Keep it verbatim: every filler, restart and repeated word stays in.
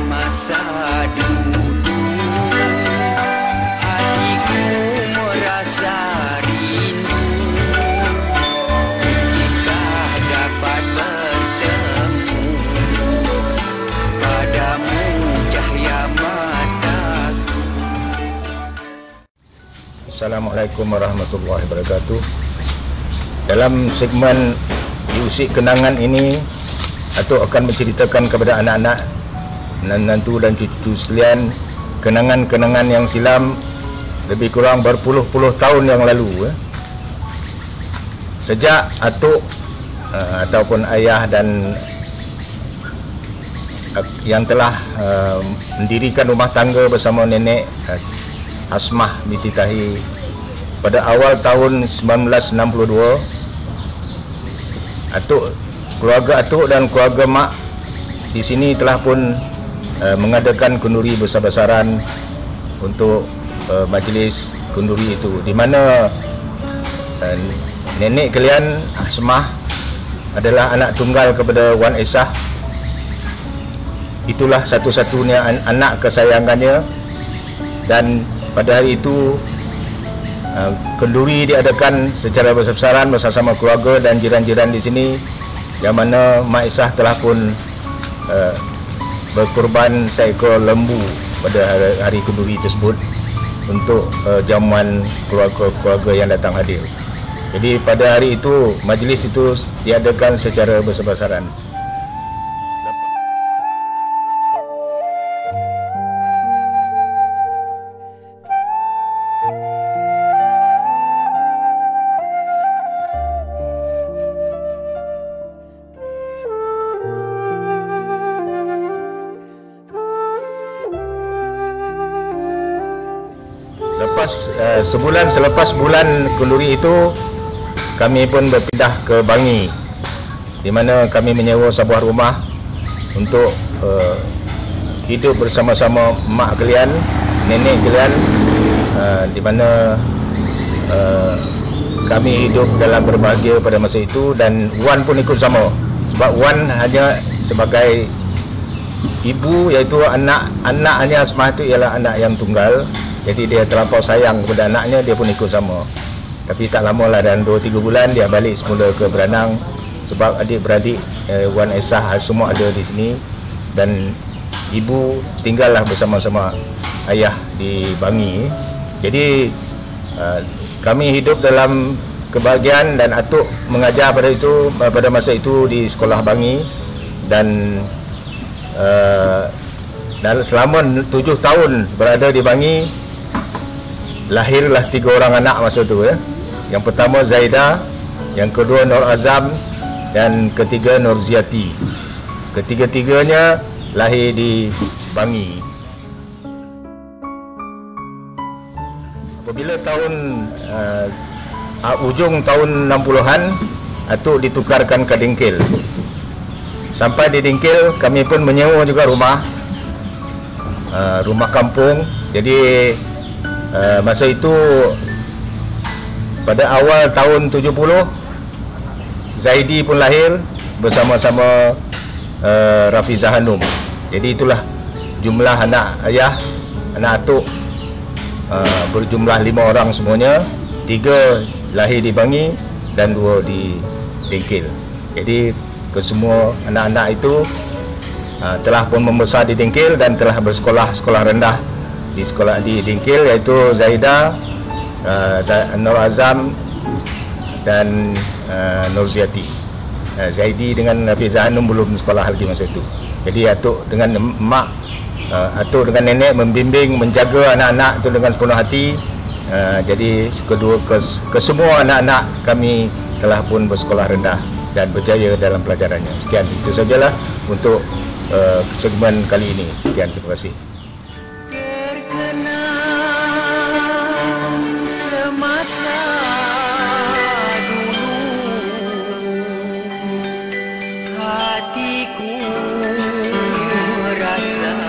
masa dulu, hatiku merasa rindu jika dapat bertemu padamu cahaya mataku. Assalamualaikum warahmatullahi wabarakatuh. Dalam segmen diusik kenangan ini, Atuk akan menceritakan kepada anak-anak, menantu dan cucu sekalian kenangan-kenangan yang silam lebih kurang berpuluh-puluh tahun yang lalu. Sejak Atuk uh, ataupun ayah dan uh, yang telah uh, mendirikan rumah tangga bersama nenek uh, Asmah binti Tahi pada awal tahun sembilan belas enam puluh dua, Atuk, keluarga Atuk dan keluarga Mak di sini telah pun uh, mengadakan kenduri besar-besaran untuk uh, majlis kenduri itu, di mana uh, nenek kalian Asmah adalah anak tunggal kepada Wan Esah. Itulah satu-satunya an anak kesayangannya, dan pada hari itu uh, kenduri diadakan secara besar-besaran bersama keluarga dan jiran-jiran di sini, yang mana Mak Esah telah pun uh, berkorban seekor lembu pada hari, hari kenduri tersebut untuk uh, jamuan keluarga-keluarga yang datang hadir. Jadi pada hari itu majlis itu diadakan secara besar-besaran. Lepas uh, sebulan selepas bulan kenduri itu, kami pun berpindah ke Bangi, di mana kami menyewa sebuah rumah untuk uh, hidup bersama-sama mak kalian, nenek kalian, uh, di mana uh, kami hidup dalam berbahagia pada masa itu, dan Wan pun ikut sama, sebab Wan hanya sebagai ibu, iaitu anak anaknya Asmah itu ialah anak yang tunggal. Jadi dia terlampau sayang kepada anaknya, dia pun ikut sama. Tapi tak lama lah, dalam dua tiga bulan dia balik semula ke Beranang, sebab adik-beradik eh, Wan Esah semua ada di sini, dan ibu tinggallah bersama-sama ayah di Bangi. Jadi uh, kami hidup dalam kebahagiaan, dan Atuk mengajar pada itu pada masa itu di sekolah Bangi, dan uh, dan selama tujuh tahun berada di Bangi, lahirlah tiga orang anak masa itu, ya. Yang pertama Zaida, yang kedua Nur Azam, dan ketiga Nur Ziati. Ketiga-tiganya lahir di Bangi. Apabila tahun uh, ujung tahun enam puluhan, Atuk ditukarkan ke Dingkil. Sampai di Dingkil, kami pun menyewa juga rumah, uh, rumah kampung. Jadi Uh, masa itu pada awal tahun tujuh puluh, Zaidi pun lahir bersama-sama uh, Rafiza Hanum. Jadi itulah jumlah anak ayah, anak Atuk uh, berjumlah lima orang semuanya. Tiga lahir di Bangi dan dua di Dingkil. Jadi kesemua anak-anak itu uh, telah pun membesar di Dingkil dan telah bersekolah sekolah rendah di sekolah di Dingkil, iaitu Zaida, uh, Nur Azam, dan uh, Nur Ziati. uh, Zaidi dengan Hafiza Hanum belum sekolah lagi masa itu. Jadi Atuk dengan mak, uh, Atuk dengan nenek membimbing, menjaga anak-anak itu dengan sepenuh hati. uh, Jadi kedua kes, kesemua anak-anak kami telah pun bersekolah rendah dan berjaya dalam pelajarannya. Sekian, itu sajalah untuk uh, segmen kali ini. Sekian, terima kasih. Semasa dulu, hatiku merasa